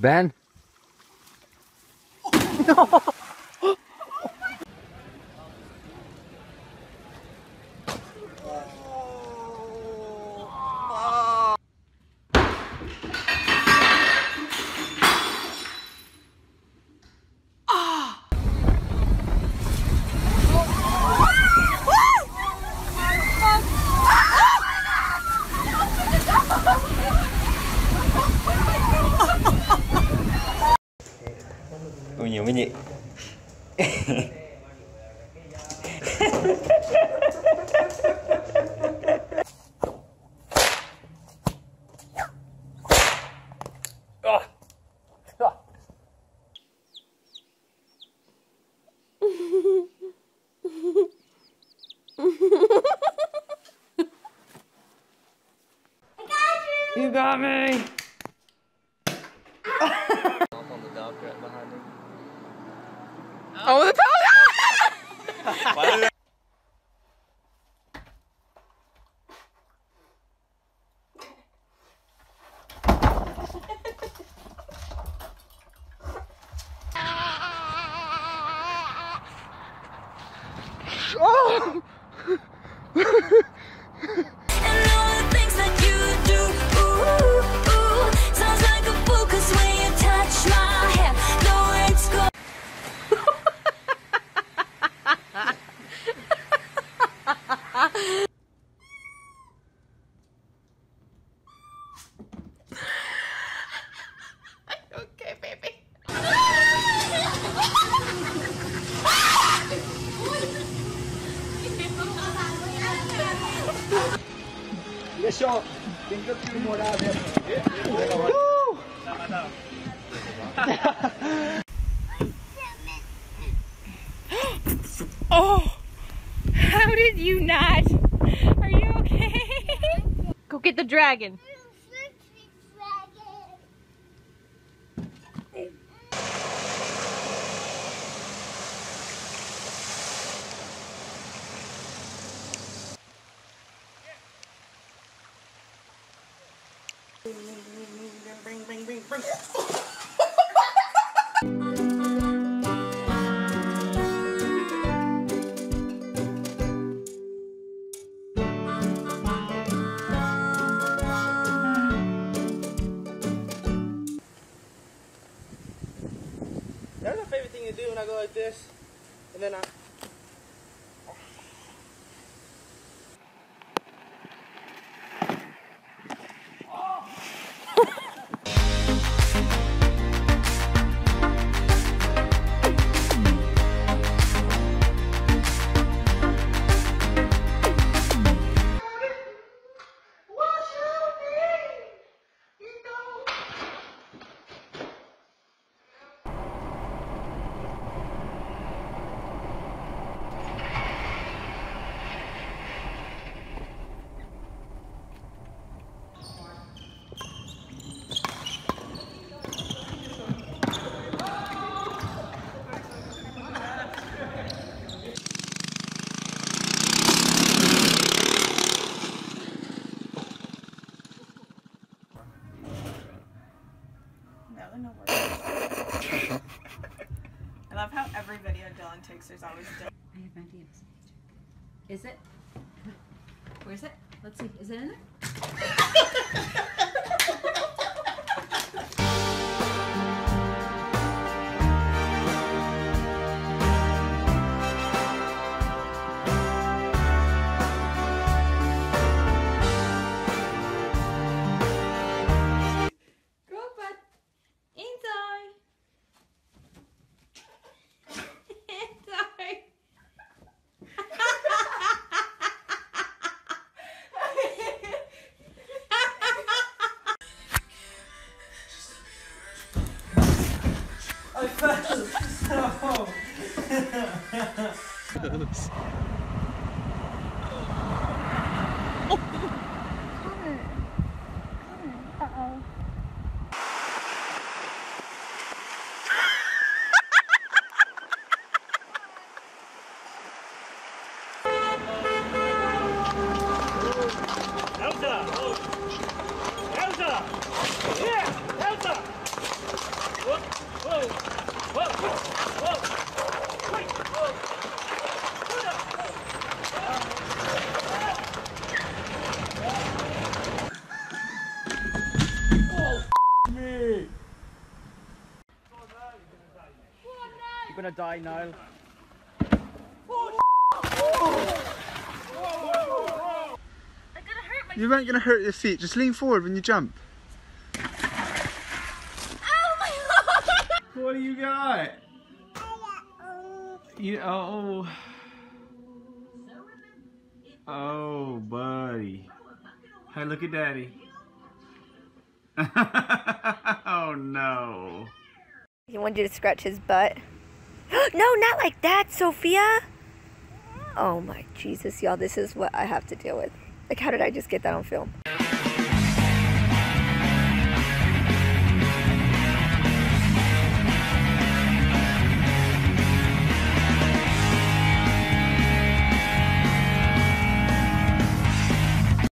Ben? No! Bunyi bunyi. You got me. On the dog right behind him. Oh, the dog! Oh! Okay, baby. Eso, tengo que morar. Oh! How did you not? Are you okay? Go get the dragon. That's my favorite thing to do when I go like this, and then I. I love how every video Dylan takes, there's always Dylan. I have ideas. Is it? Where's it? Let's see. Is it in there? Go, bud. Inside. Inside. I fell so. Elsa! Elsa! Yeah! Elsa! You're gonna die, Niall. You weren't going to hurt your feet. Just lean forward when you jump. What do you got? Oh, buddy. Hey, look at Daddy. Oh, no. He wanted you to scratch his butt. No, not like that, Sophia. Oh my Jesus, y'all, this is what I have to deal with. Like, how did I just get that on film?